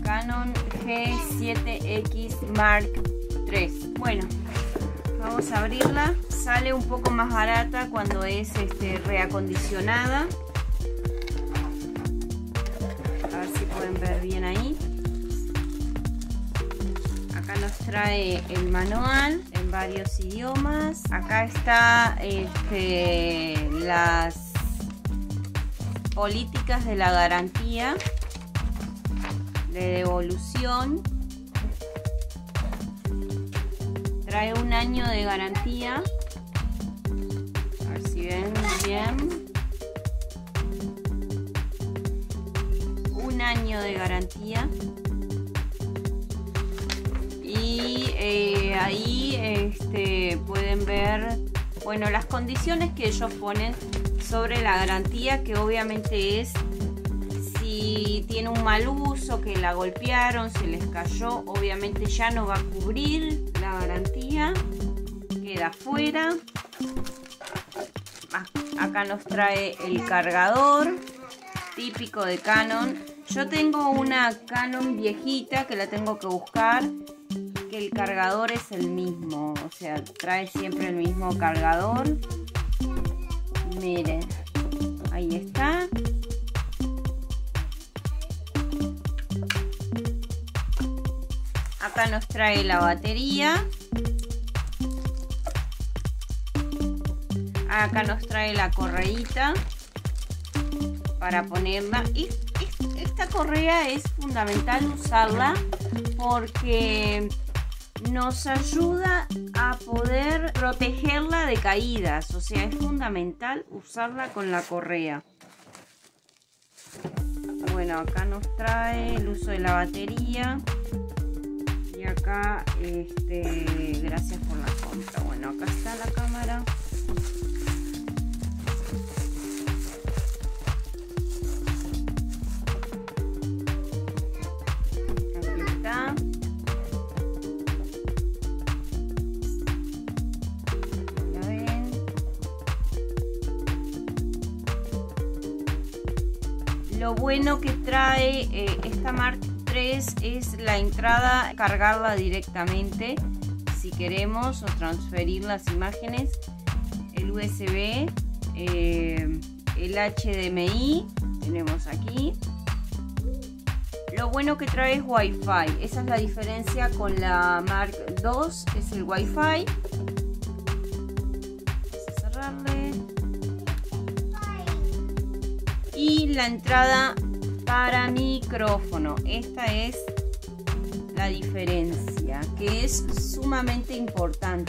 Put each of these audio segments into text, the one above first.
Canon G7X Mark III. Bueno, vamos a abrirla. Sale un poco más barata cuando es reacondicionada. A ver si pueden ver bien ahí. Acá nos trae el manual en varios idiomas. Acá está las políticas de la garantía de devolución. Trae 1 año de garantía. A ver si ven bien. 1 año de garantía. Y ahí pueden ver, bueno, las condiciones que ellos ponen sobre la garantía, que obviamente es si tiene un mal uso, que la golpearon, se les cayó, obviamente ya no va a cubrir la garantía, queda fuera. Acá nos trae el cargador típico de Canon. Yo tengo una Canon viejita que la tengo que buscar, que el cargador es el mismo, o sea, trae siempre el mismo cargador. Miren, ahí está. Acá nos trae la batería. Acá nos trae la correíta para ponerla. Y esta correa es fundamental usarla porque nos ayuda a poder protegerla de caídas, o sea, es fundamental usarla con la correa. Bueno, acá nos trae el uso de la batería y acá gracias por la compra. Bueno, acá está la cámara. Aquí está. Lo bueno que trae esta Mark III es la entrada, cargarla directamente si queremos o transferir las imágenes, el USB, el HDMI tenemos aquí. Lo bueno que trae es Wi-Fi, esa es la diferencia con la Mark II, es el Wi-Fi. Vamos a cerrarle. Y la entrada para micrófono, esta es la diferencia, que es sumamente importante,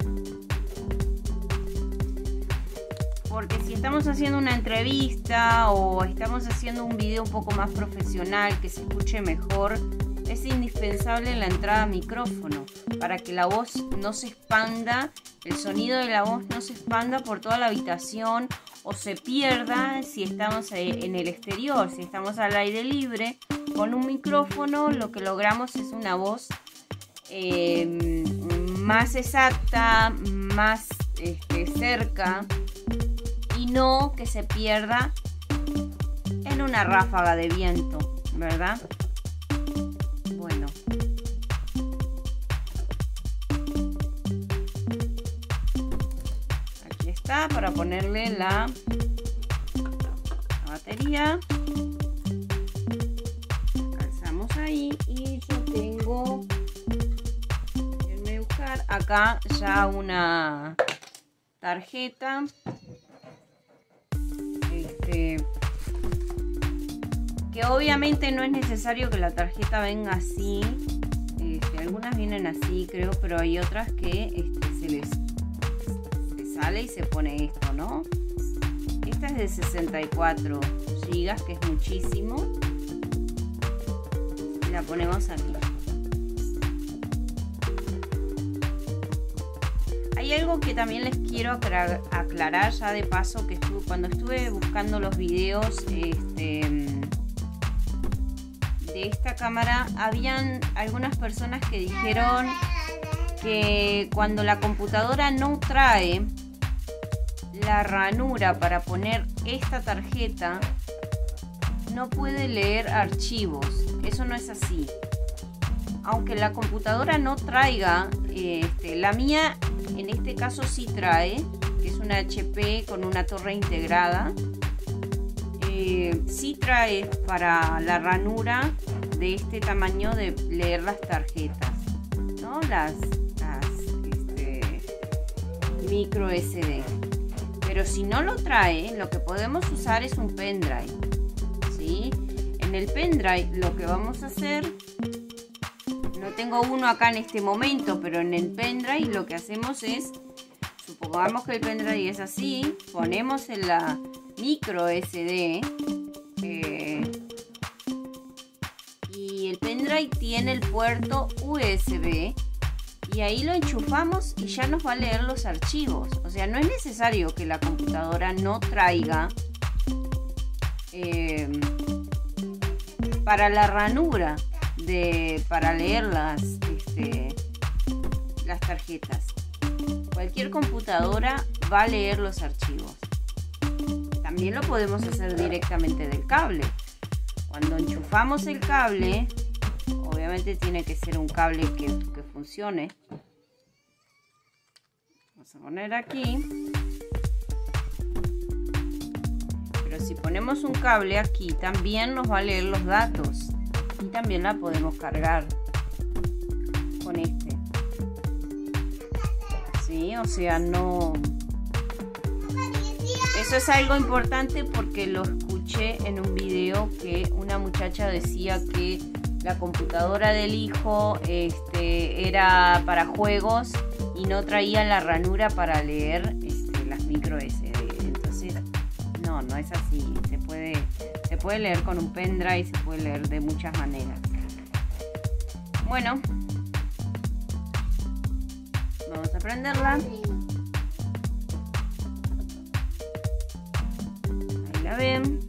porque si estamos haciendo una entrevista o estamos haciendo un video un poco más profesional, que se escuche mejor, es indispensable la entrada a micrófono para que la voz no se expanda, el sonido de la voz no se expanda por toda la habitación o se pierda si estamos en el exterior. Si estamos al aire libre con un micrófono, lo que logramos es una voz más exacta, más cerca, y no que se pierda en una ráfaga de viento, ¿verdad? Bueno, aquí está para ponerle la batería. Calzamos ahí y yo tengo, déjenme buscar acá ya una tarjeta. Que obviamente no es necesario que la tarjeta venga así. Algunas vienen así, creo, pero hay otras que se sale y se pone esto, ¿no? Esta es de 64 GB, que es muchísimo. Y la ponemos aquí. Hay algo que también les quiero aclarar ya de paso, que cuando estuve buscando los videos de esta cámara, habían algunas personas que dijeron que cuando la computadora no trae la ranura para poner esta tarjeta, no puede leer archivos. eso no es así. Aunque la computadora no traiga, la mía en este caso sí trae, que es una HP con una torre integrada. Sí trae para la ranura de este tamaño de leer las tarjetas, ¿no? Las micro SD. Pero si no lo trae, lo que podemos usar es un pendrive, ¿sí? En el pendrive lo que vamos a hacer, no tengo uno acá en este momento, pero en el pendrive lo que hacemos es, supongamos que el pendrive es así, ponemos en la micro SD y el pendrive tiene el puerto USB y ahí lo enchufamos y ya nos va a leer los archivos. O sea, no es necesario que la computadora no traiga para la ranura para leer las tarjetas. Cualquier computadora va a leer los archivos. También lo podemos hacer directamente del cable. Cuando enchufamos el cable, obviamente tiene que ser un cable que funcione. Vamos a poner aquí. Pero si ponemos un cable aquí, también nos va a leer los datos. Y también la podemos cargar con este. Sí, o sea, no... Eso es algo importante porque lo escuché en un video que una muchacha decía que la computadora del hijo era para juegos y no traía la ranura para leer las micro SD. Entonces, no es así. Se puede leer con un pendrive, se puede leer de muchas maneras. Bueno, vamos a prenderla. Ahí la ven.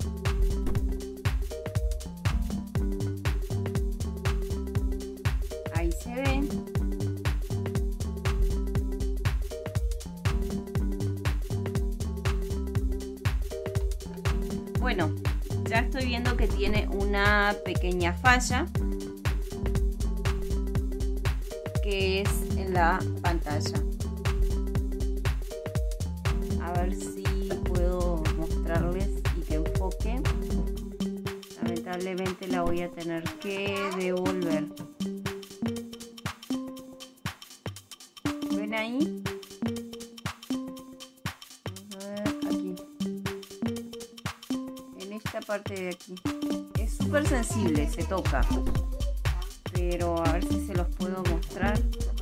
Ahí se ve. Bueno, ya estoy viendo que tiene una pequeña falla, que es en la pantalla. A ver si puedo mostrarles y que enfoque. Lamentablemente la voy a tener que devolver. ¿Ven ahí? Vamos a ver aquí. En esta parte de aquí. Es súper sensible, se toca. Pero a ver si se los puedo mostrar.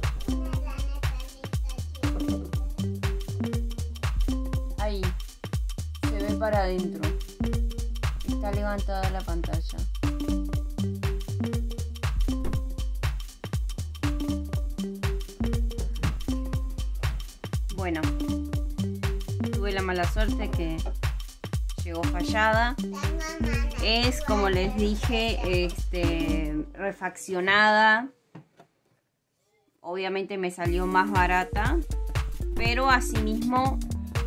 Ahí. Se ve para adentro. Está levantada la pantalla. Bueno, tuve la mala suerte que llegó fallada. Es, como les dije, refaccionada. Obviamente me salió más barata, pero asimismo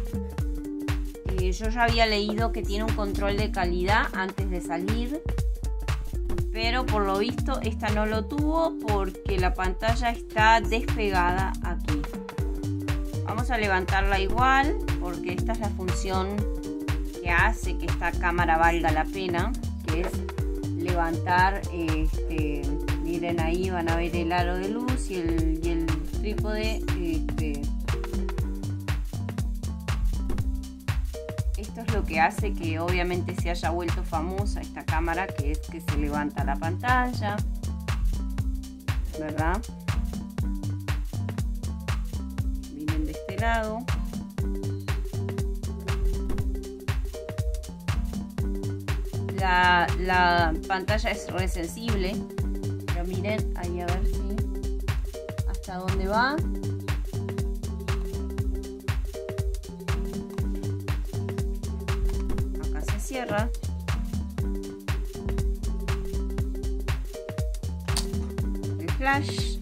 yo ya había leído que tiene un control de calidad antes de salir, pero por lo visto esta no lo tuvo porque la pantalla está despegada aquí. Vamos a levantarla igual porque esta es la función que hace que esta cámara valga la pena, que es levantar, miren ahí van a ver el aro de luz y el trípode. Esto es lo que hace que obviamente se haya vuelto famosa esta cámara, que es que se levanta la pantalla, ¿verdad? Miren de este lado. La pantalla es re sensible, pero miren ahí a ver si hasta dónde va. Acá se cierra. El flash.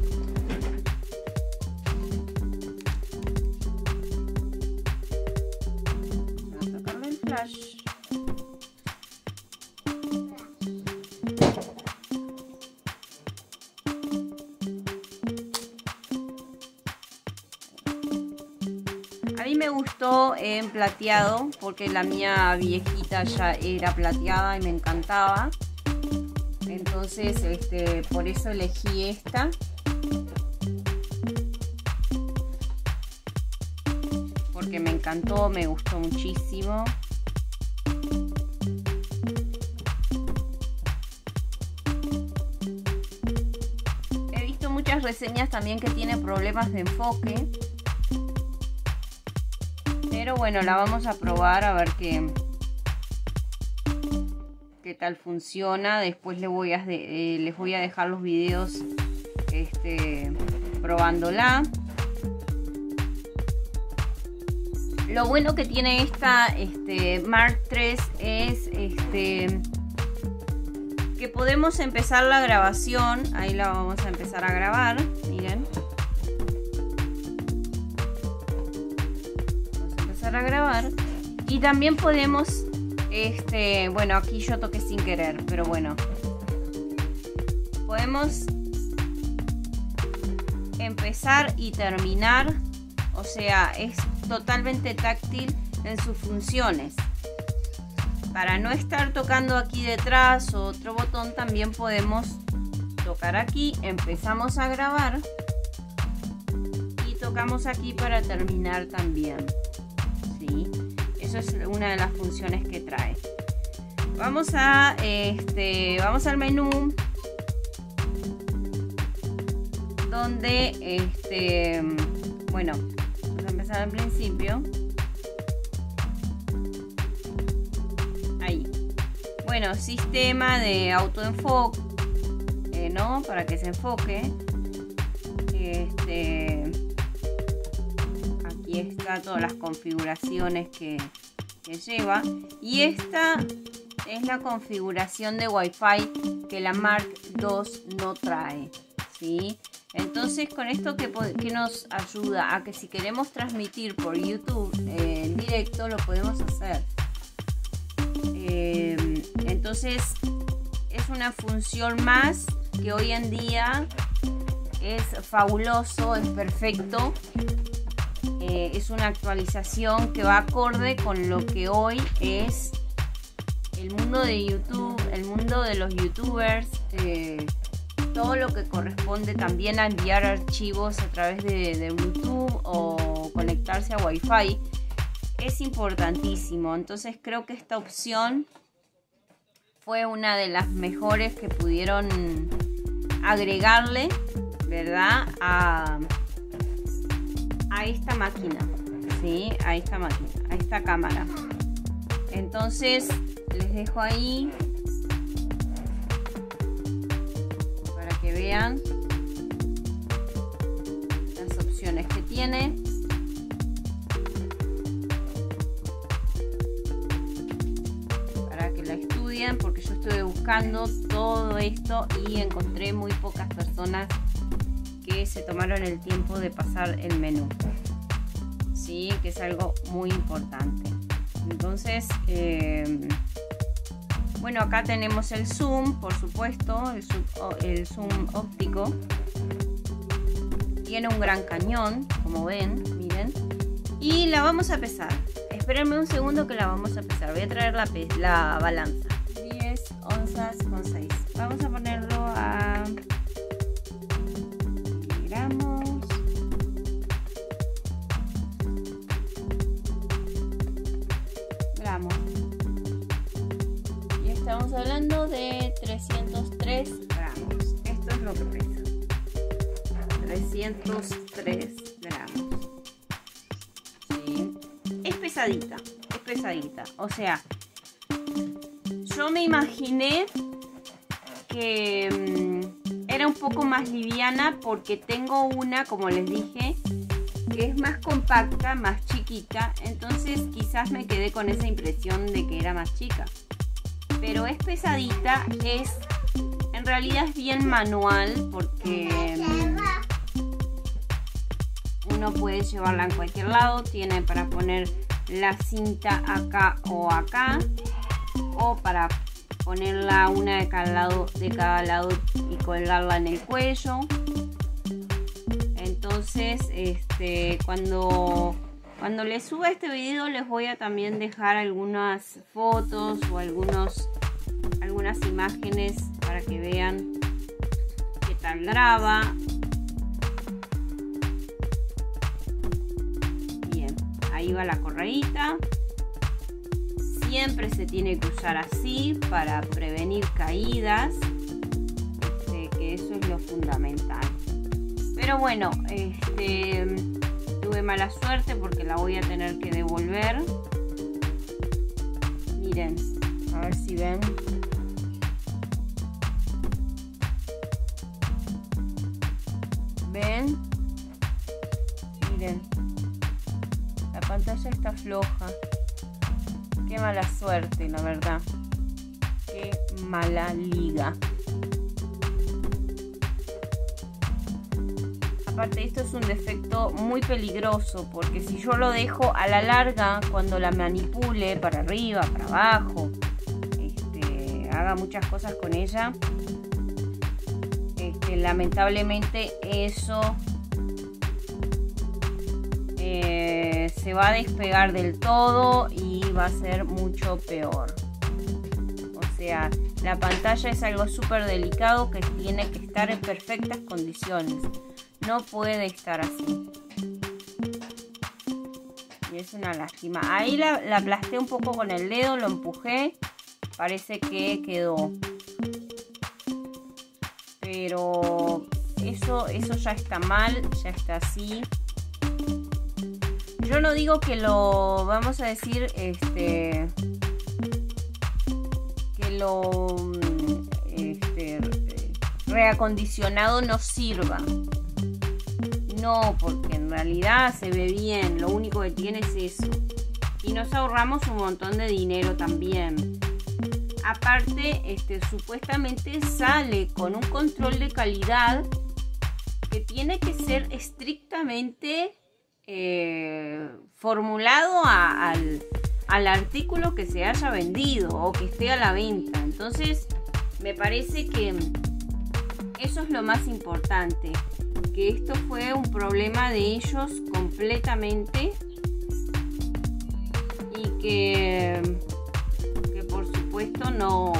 Vamos a sacarle el flash. me gustó en plateado porque la mía viejita ya era plateada y me encantaba. Entonces por eso elegí esta. Porque me encantó, me gustó muchísimo. He visto muchas reseñas también que tiene problemas de enfoque. Pero bueno, la vamos a probar a ver qué tal funciona. Después les voy a dejar los videos probándola. Lo bueno que tiene esta Mark III es que podemos empezar la grabación. Ahí la vamos a empezar a grabar. Miren. Vamos a empezar a grabar. Y también podemos, bueno, aquí yo toqué sin querer, pero bueno. Podemos empezar y terminar. O sea, es totalmente táctil en sus funciones. Para no estar tocando aquí detrás otro botón, también podemos tocar aquí, empezamos a grabar y tocamos aquí para terminar también. ¿Sí? Eso es una de las funciones que trae. Vamos al menú donde bueno, vamos a empezar al principio. Ahí. Bueno, sistema de autoenfoque, ¿no? Para que se enfoque. Aquí está todas las configuraciones que lleva. Y esta es la configuración de Wi-Fi que la Mark II no trae, ¿sí? Entonces, con esto que nos ayuda a que si queremos transmitir por YouTube en directo, lo podemos hacer. Entonces, es una función más que hoy en día es fabuloso, es perfecto. Es una actualización que va acorde con lo que hoy es el mundo de YouTube, el mundo de los youtubers. Todo lo que corresponde también a enviar archivos a través de Bluetooth o conectarse a Wi-Fi es importantísimo. Entonces creo que esta opción fue una de las mejores que pudieron agregarle, ¿verdad? A esta máquina, ¿sí? A esta máquina, a esta cámara. Entonces les dejo ahí que vean las opciones que tiene. Para que la estudien, porque yo estuve buscando todo esto y encontré muy pocas personas que se tomaron el tiempo de pasar el menú. Sí, que es algo muy importante. Entonces, bueno, acá tenemos el zoom, por supuesto, el zoom óptico. Tiene un gran cañón, como ven, miren. Y la vamos a pesar. Espérenme un segundo que la vamos a pesar. Voy a traer la balanza. 10 onzas con 6. Vamos a ponerlo a gramos. Gramos. Estamos hablando de 303 gramos. Esto es lo que pesa. 303 gramos. ¿Sí? Es pesadita. Es pesadita. O sea, yo me imaginé que era un poco más liviana porque tengo una, como les dije, que es más compacta, más chiquita. Entonces quizás me quedé con esa impresión de que era más chica. Pero es pesadita, en realidad es bien manual porque uno puede llevarla en cualquier lado. Tiene para poner la cinta acá o acá, o para ponerla una de cada lado y colgarla en el cuello. Entonces cuando Cuando les suba este video les voy a también dejar algunas fotos o algunas imágenes para que vean qué tal graba. Bien, ahí va la correíta. Siempre se tiene que usar así para prevenir caídas, que eso es lo fundamental. Pero bueno, tuve mala suerte porque la voy a tener que devolver. Miren, a ver si ven. ¿Ven? Miren, la pantalla está floja. Qué mala suerte, la verdad. Qué mala liga. Aparte, esto es un defecto muy peligroso, porque si yo lo dejo a la larga, cuando la manipule para arriba, para abajo, haga muchas cosas con ella, lamentablemente eso se va a despegar del todo y va a ser mucho peor. O sea, la pantalla es algo súper delicado que tiene que estar en perfectas condiciones. No puede estar así. Y es una lástima. Ahí la aplasté un poco con el dedo, lo empujé. Parece que quedó. Pero eso ya está mal, ya está así. Yo no digo que lo, vamos a decir, que lo reacondicionado no sirva. No, porque en realidad se ve bien, lo único que tiene es eso. Y nos ahorramos un montón de dinero también. Aparte, supuestamente sale con un control de calidad que tiene que ser estrictamente formulado al artículo que se haya vendido o que esté a la venta. Entonces, me parece que eso es lo más importante. Que esto fue un problema de ellos completamente y que por supuesto no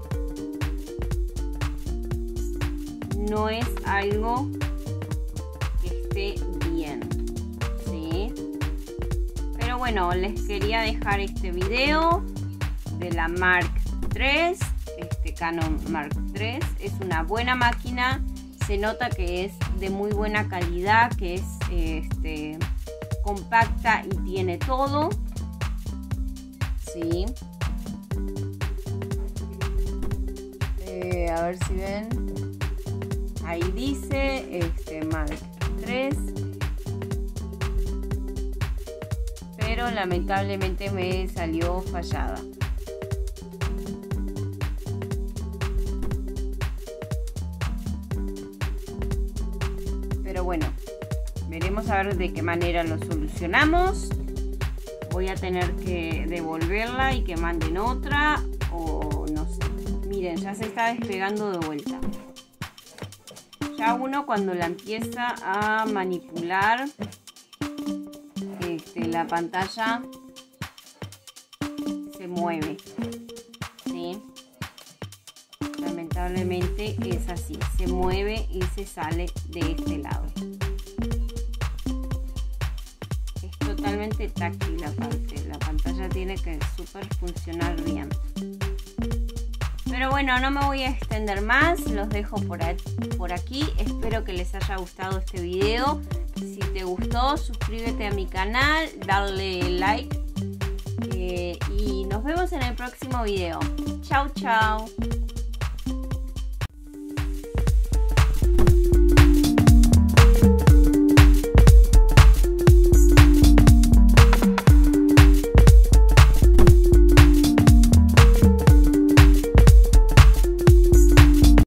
es algo que esté bien, ¿sí? Pero bueno, les quería dejar este video de la Mark III, Canon Mark III. Es una buena máquina. Se nota que es de muy buena calidad, que es compacta y tiene todo. Sí. A ver si ven. Ahí dice Mark III. Pero lamentablemente me salió fallada. Pero bueno, veremos a ver de qué manera lo solucionamos. Voy a tener que devolverla y que manden otra o no sé. Miren, ya se está despegando de vuelta. Ya uno cuando la empieza a manipular, la pantalla se mueve, ¿sí? Lamentablemente es así, se mueve y se sale de este lado. Es totalmente táctil aparte, la pantalla tiene que súper funcionar bien. Pero bueno, no me voy a extender más, los dejo por aquí. Espero que les haya gustado este video. Si te gustó, suscríbete a mi canal, dale like y nos vemos en el próximo video. Chau, chau.